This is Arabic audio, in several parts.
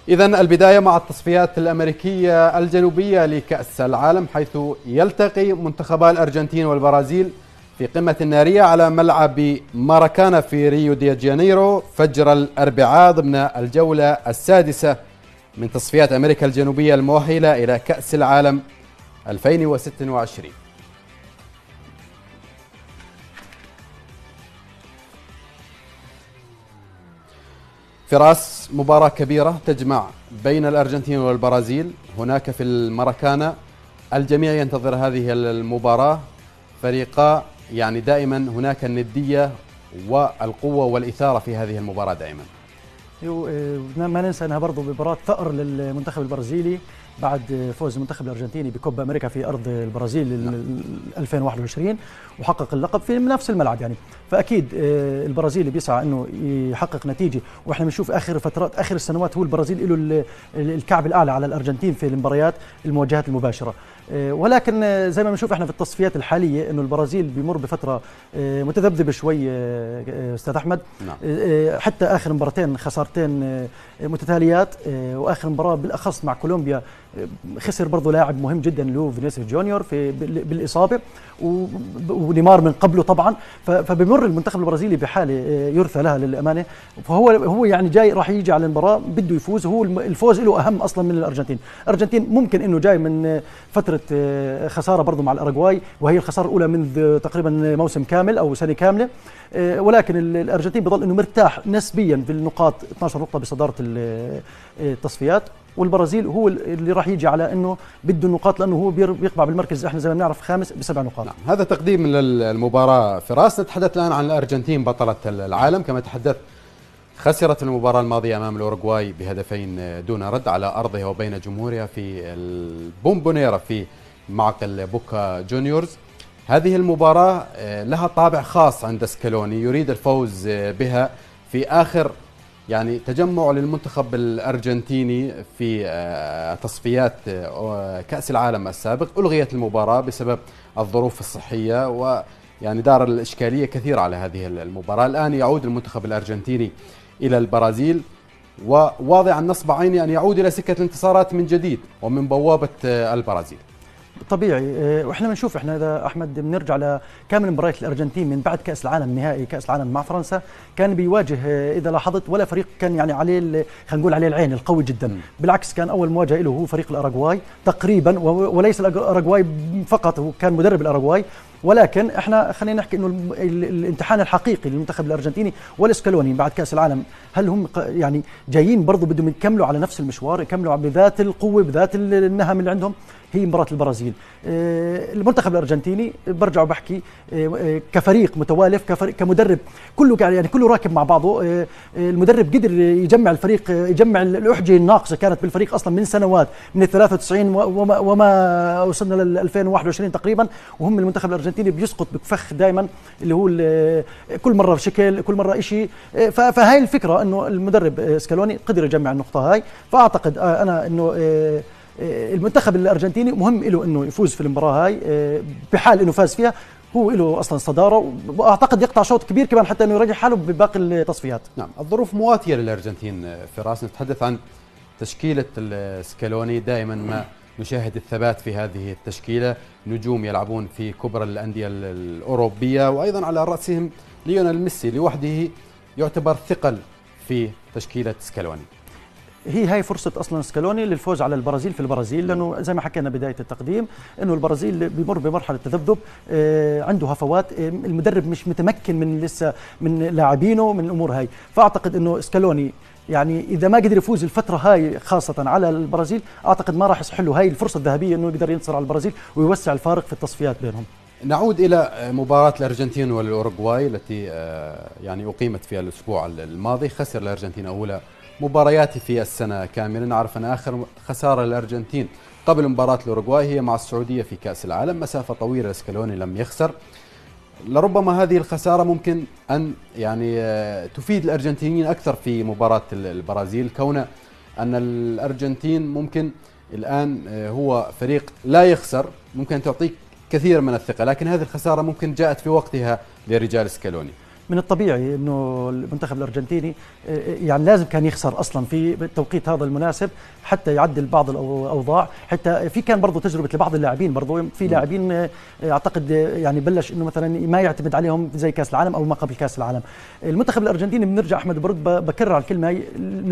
إذن البداية مع التصفيات الأمريكية الجنوبية لكأس العالم، حيث يلتقي منتخبا الأرجنتين والبرازيل في قمة نارية على ملعب ماراكانا في ريو دي جانيرو فجر الأربعاء ضمن الجولة السادسة من تصفيات أمريكا الجنوبية المؤهلة إلى كأس العالم 2026. فراس، مباراة كبيرة تجمع بين الأرجنتين والبرازيل هناك في الماراكانا. الجميع ينتظر هذه المباراة، فريقا يعني دائما هناك الندية والقوة والإثارة في هذه المباراة دائما. ما ننسى أنها برضو مباراة ثأر للمنتخب البرازيلي بعد فوز المنتخب الأرجنتيني بكوبا أمريكا في أرض البرازيل 2021 وحقق اللقب في نفس الملعب يعني. فأكيد البرازيلي بيسعى أنه يحقق نتيجة، وإحنا بنشوف آخر السنوات هو البرازيل له الكعب الأعلى على الأرجنتين في المباريات المواجهات المباشرة. ولكن زي ما بنشوف احنا في التصفيات الحاليه انه البرازيل بيمر بفتره متذبذبه شوي استاذ احمد. نعم. حتى اخر مباراتين خسارتين متتاليات، واخر مباراه بالاخص مع كولومبيا خسر برضه لاعب مهم جدا اللي هو فينيسيوس جونيور بالاصابه، ونيمار من قبله طبعا. فبمر المنتخب البرازيلي بحاله يرثى لها للامانه. فهو يعني جاي راح يجي على المباراه بده يفوز، هو الفوز له اهم اصلا من الارجنتين. الارجنتين ممكن انه جاي من فتره خساره برضه مع الاراغواي، وهي الخساره الاولى منذ تقريبا موسم كامل او سنه كامله، ولكن الارجنتين بضل انه مرتاح نسبيا في النقاط، 12 نقطه بصداره التصفيات، والبرازيل هو اللي راح يجي على انه بده النقاط لانه هو بيقبع بالمركز احنا زي ما بنعرف خامس ب7 نقاط. نعم. هذا تقديم للمباراه. فراس، نتحدث الان عن الارجنتين بطله العالم. كما تحدثت خسرت المباراه الماضيه امام الاوروغواي بهدفين دون رد على ارضها وبين جمهورها في البومبونيرا في معقل بوكا جونيورز. هذه المباراه لها طابع خاص عند سكالوني، يريد الفوز بها في اخر يعني تجمع للمنتخب الأرجنتيني في تصفيات كأس العالم السابق. ألغيت المباراة بسبب الظروف الصحية، ويعني دار الإشكالية كثيرة على هذه المباراة. الآن يعود المنتخب الأرجنتيني إلى البرازيل وواضع النصب عيني أن يعود إلى سكة الانتصارات من جديد ومن بوابة البرازيل. طبيعي. واحنا بنشوف احنا اذا احمد بنرجع لكامل مباريات الارجنتين من بعد كاس العالم، نهائي كاس العالم مع فرنسا، كان بيواجه اذا لاحظت ولا فريق كان يعني عليه خلينا نقول عليه العين القوي جدا. بالعكس كان اول مواجهه له هو فريق الاراغواي تقريبا، وليس الاراغواي فقط، هو كان مدرب الاراغواي. ولكن احنا خلينا نحكي انه الامتحان الحقيقي للمنتخب الارجنتيني والاسكالوني بعد كاس العالم، هل هم يعني جايين برضه بدهم يكملوا على نفس المشوار، يكملوا بذات القوه بذات النهم اللي عندهم؟ هي مباراة البرازيل. المنتخب الارجنتيني برجع وبحكي كفريق متوالف، كمدرب كله يعني كله راكب مع بعضه. المدرب قدر يجمع الفريق، يجمع الأحجة الناقصة كانت بالفريق اصلا من سنوات، من 93 وما وصلنا ل 2021 تقريبا، وهم المنتخب الارجنتيني بيسقط بفخ دائما اللي هو كل مره شكل، كل مره شيء. فهاي الفكره انه المدرب سكالوني قدر يجمع النقطه هاي. فاعتقد انا انه المنتخب الارجنتيني مهم له انه يفوز في المباراه هاي، بحال انه فاز فيها هو له اصلا صداره، واعتقد يقطع شوط كبير كمان حتى انه يرجع حاله بباقي التصفيات. نعم. الظروف مواتيه للارجنتين. فراس، نتحدث عن تشكيله السكالوني، دائما ما نشاهد الثبات في هذه التشكيله، نجوم يلعبون في كبرى الانديه الاوروبيه، وايضا على راسهم ليونيل ميسي لوحده يعتبر ثقل في تشكيله سكالوني. هاي فرصة أصلا سكالوني للفوز على البرازيل في البرازيل، لأنه زي ما حكينا بداية التقديم أنه البرازيل بيمر بمرحلة تذبذب، عنده هفوات، المدرب مش متمكن من لسه من لاعبينه من الأمور هاي. فأعتقد أنه سكالوني يعني إذا ما قدر يفوز الفترة هاي خاصة على البرازيل، أعتقد ما راح يصح له هاي الفرصة الذهبية أنه يقدر ينتصر على البرازيل ويوسع الفارق في التصفيات بينهم. نعود إلى مباراة الأرجنتين والأوروغواي التي يعني أقيمت في الأسبوع الماضي. خسر الأرجنتين أولى مبارياته في السنة كاملة. نعرف أن آخر خسارة للأرجنتين قبل مباراة الأوروغواي هي مع السعودية في كأس العالم، مسافة طويلة سكالوني لم يخسر. لربما هذه الخسارة ممكن أن يعني تفيد الأرجنتينيين أكثر في مباراة البرازيل، كون أن الأرجنتين ممكن الآن هو فريق لا يخسر، ممكن تعطيك كثير من الثقة، لكن هذه الخسارة ممكن جاءت في وقتها لرجال سكالوني. من الطبيعي انه المنتخب الارجنتيني يعني لازم كان يخسر اصلا في التوقيت هذا المناسب حتى يعدل بعض الاوضاع. حتى في كان برضه تجربه لبعض اللاعبين، برضه في لاعبين اعتقد يعني بلش انه مثلا ما يعتمد عليهم زي كاس العالم او ما قبل كاس العالم. المنتخب الارجنتيني بنرجع احمد برد بكرر على الكلمه هي،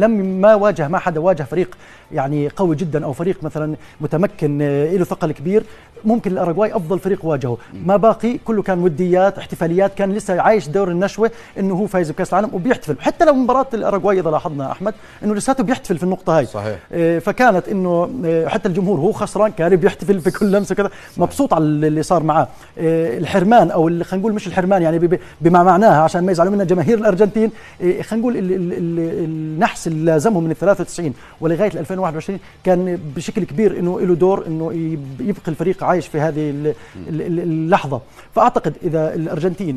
ما حدا واجه فريق يعني قوي جدا او فريق مثلا متمكن له ثقل كبير. ممكن الاراغواي افضل فريق واجهه، ما باقي كله كان وديات احتفاليات، كان لسه عايش دور النشوه انه هو فايز بكاس العالم وبيحتفل. حتى لو مباراه الاراغواي اذا لاحظنا احمد انه لساته بيحتفل في النقطه هاي صحيح. فكانت انه حتى الجمهور هو خسران كان بيحتفل في كل لمسه كذا، مبسوط على اللي صار معاه. الحرمان او خلينا نقول مش الحرمان يعني بما معناها عشان ما يزعلوا منا جماهير الارجنتين، خلينا نقول النحس اللي لازمهم من 93 ولغايه 2021 كان بشكل كبير انه له دور انه يبقي الفريق عايش في هذه اللحظه. فاعتقد اذا الارجنتين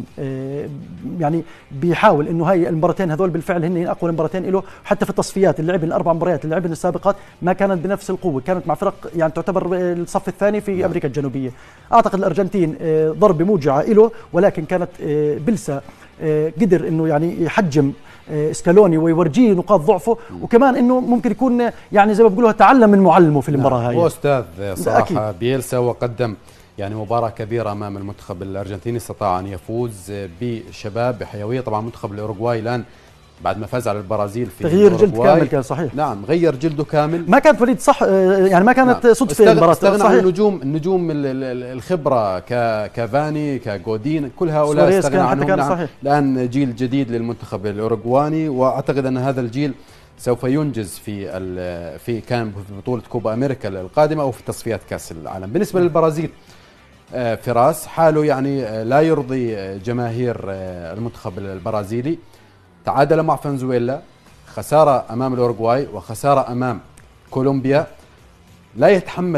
يعني بيحاول انه هاي المباراتين هذول بالفعل هن اقوى مباراتين له، حتى في التصفيات اللي لعبن الاربع مباريات اللي لعبن السابقات ما كانت بنفس القوه، كانت مع فرق يعني تعتبر الصف الثاني في امريكا الجنوبيه. اعتقد الارجنتين ضربه موجعه له، ولكن كانت بلسه قدر انه يعني يحجم سكالوني ويورجيه نقاط ضعفه، وكمان انه ممكن يكون يعني زي ما بيقولوا تعلم من معلمه في المباراه هاي. هو استاذ صراحه بيلسا، وقدم يعني مباراه كبيره امام المنتخب الارجنتيني، استطاع ان يفوز بشباب بحيويه. طبعا منتخب الاوروغواي الان بعد ما فاز على البرازيل في تغيير جلد كامل كان صحيح. نعم غير جلده كامل، ما كانت وليد صح يعني ما كانت صدفه المباراه. استغنى عن النجوم الخبره كافاني كجودين كل هؤلاء استغنى عنهم. نعم الان جيل جديد للمنتخب الاوروغواني، واعتقد ان هذا الجيل سوف ينجز في كان في بطوله كوبا امريكا القادمه او في تصفيات كاس العالم. بالنسبه للبرازيل فراس حاله يعني لا يرضي جماهير المنتخب البرازيلي، تعادل مع فنزويلا، خسارة أمام الأوروغواي وخسارة أمام كولومبيا. لا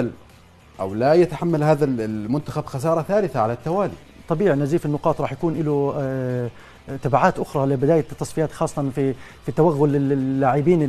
يتحمل هذا المنتخب خسارة ثالثة على التوالي. طبيعي نزيف النقاط راح يكون له تبعات اخرى لبدايه التصفيات، خاصه في توغل اللاعبين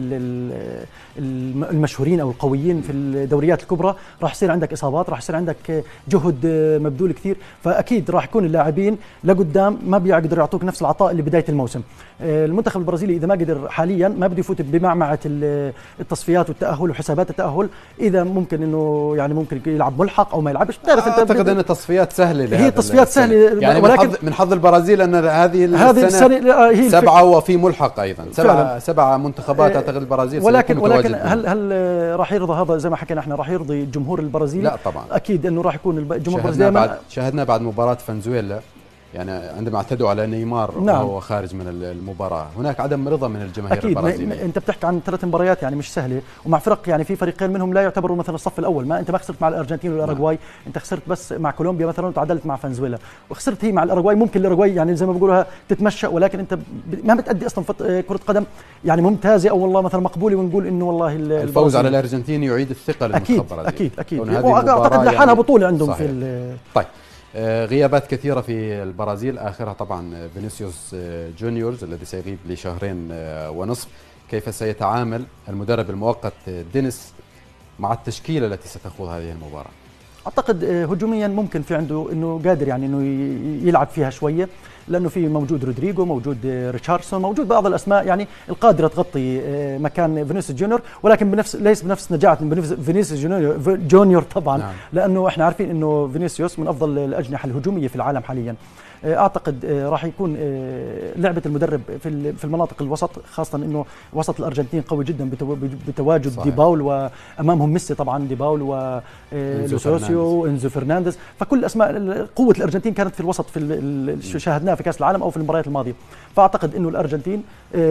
المشهورين او القويين في الدوريات الكبرى. راح يصير عندك اصابات، راح يصير عندك جهد مبذول كثير، فاكيد راح يكون اللاعبين لقدام ما بيقدروا يعطوك نفس العطاء اللي بدايه الموسم. المنتخب البرازيلي اذا ما قدر حاليا ما بده يفوت بمعمعه التصفيات والتاهل وحسابات التاهل، اذا ممكن انه يعني ممكن يلعب ملحق او ما يلعبش. بتعرف انت اعتقد ان التصفيات سهله، هي تصفيات سهله يعني ولكن من حظ البرازيل ان هذه السنة هي 7 وفي ملحق ايضا 7 منتخبات اعتقد البرازيل. ولكن هل راح يرضى هذا زي ما حكينا احنا راح يرضي الجمهور البرازيلي؟ لا طبعا اكيد انه راح يكون الجمهور البرازيلي. شاهدنا بعد مباراة فنزويلا يعني عندما اعتدوا على نيمار وهو خارج من المباراة، هناك عدم رضا من الجماهير البرازيلية. انت بتحكي عن 3 مباريات يعني مش سهلة، ومع فرق يعني في فريقين منهم لا يعتبروا مثلا الصف الاول. ما انت ما خسرت مع الارجنتين والاراغواي، انت خسرت بس مع كولومبيا مثلا وتعادلت مع فنزويلا، وخسرت هي مع الاراغواي. ممكن الاراغواي يعني زي ما بيقولوها تتمشى، ولكن انت ما بتأدي اصلا كرة قدم يعني ممتازة او والله مثلا مقبولة ونقول انه والله الفوز على الارجنتين يعيد الثقة للمنتخب البرازيلي. اكيد واعتقد لحالها بطولة عندهم صحيح. طيب غيابات كثيرة في البرازيل، آخرها طبعا فينيسيوس جونيورز الذي سيغيب لشهرين ونصف. كيف سيتعامل المدرب المؤقت دينيس مع التشكيلة التي ستخوض هذه المباراة؟ أعتقد هجوميا ممكن في عنده أنه قادر يعني أنه يلعب فيها شوية، لأنه في موجود رودريجو، موجود ريتشاردسون، موجود بعض الأسماء يعني القادرة تغطي مكان فينيسيوس جونيور، ولكن ليس بنفس نجاعة فينيسيوس جونيور طبعا. نعم. لأنه احنا عارفين أنه فينيسيوس من أفضل الأجنحة الهجومية في العالم حاليا. اعتقد راح يكون لعبه المدرب في المناطق الوسط، خاصه انه وسط الارجنتين قوي جدا بتواجد صحيح. ديباول، وامامهم ميسي طبعا، ديباول ولوسيوسيو وانزو فرنانديز. فكل اسماء قوه الارجنتين كانت في الوسط في اللي شاهدناه في كاس العالم او في المباريات الماضيه. فاعتقد انه الارجنتين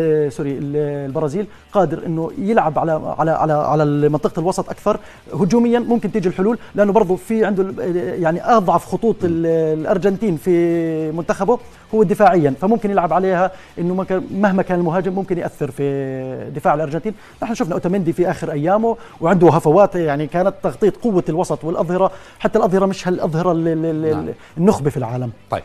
البرازيل قادر انه يلعب على منطقه الوسط اكثر هجوميا. ممكن تيجي الحلول، لانه برضه في عنده يعني اضعف خطوط الارجنتين في منتخبه هو دفاعيا، فممكن يلعب عليها انه مهما كان المهاجم ممكن ياثر في دفاع الارجنتين. نحن شفنا اوتاميندي في اخر ايامه وعنده هفوات، يعني كانت تغطيه قوه الوسط والاظهره، حتى الاظهره مش هالاظهره النخبه في العالم. طيب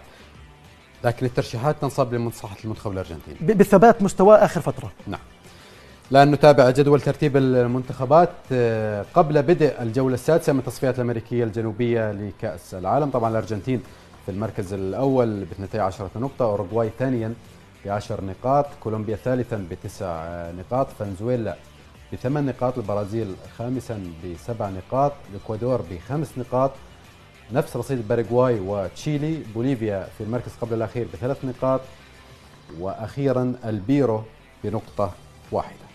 لكن الترشيحات تنصب لمصلحه المنتخب الارجنتيني بثبات مستواه اخر فتره. نعم. الآن نتابع جدول ترتيب المنتخبات قبل بدء الجولة السادسة من التصفيات الأمريكية الجنوبية لكأس العالم. طبعا الأرجنتين في المركز الأول ب 12 نقطة، أوروغواي ثانيا ب10 نقاط، كولومبيا ثالثا ب9 نقاط، فنزويلا ب8 نقاط، البرازيل خامسا ب7 نقاط، الإكوادور ب5 نقاط، نفس رصيد باراغواي وتشيلي، بوليفيا في المركز قبل الأخير ب3 نقاط، وأخيرا البيرو بنقطة واحدة.